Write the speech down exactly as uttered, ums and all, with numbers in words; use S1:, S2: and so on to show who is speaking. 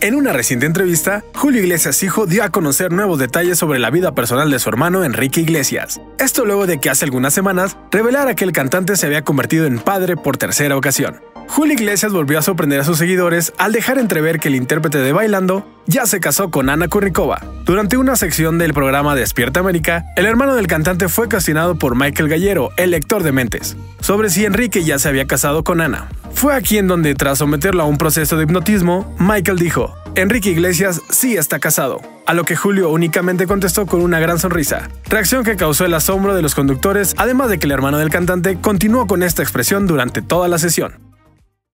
S1: En una reciente entrevista, Julio Iglesias hijo dio a conocer nuevos detalles sobre la vida personal de su hermano Enrique Iglesias. Esto luego de que hace algunas semanas revelara que el cantante se había convertido en padre por tercera ocasión. Julio Iglesias volvió a sorprender a sus seguidores al dejar entrever que el intérprete de Bailando ya se casó con Ana Kournikova. Durante una sección del programa Despierta América, el hermano del cantante fue cuestionado por Michael Gallero, el lector de mentes, sobre si Enrique ya se había casado con Ana. Fue aquí en donde, tras someterlo a un proceso de hipnotismo, Michael dijo: Enrique Iglesias sí está casado, a lo que Julio únicamente contestó con una gran sonrisa, reacción que causó el asombro de los conductores, además de que el hermano del cantante continuó con esta expresión durante toda la sesión.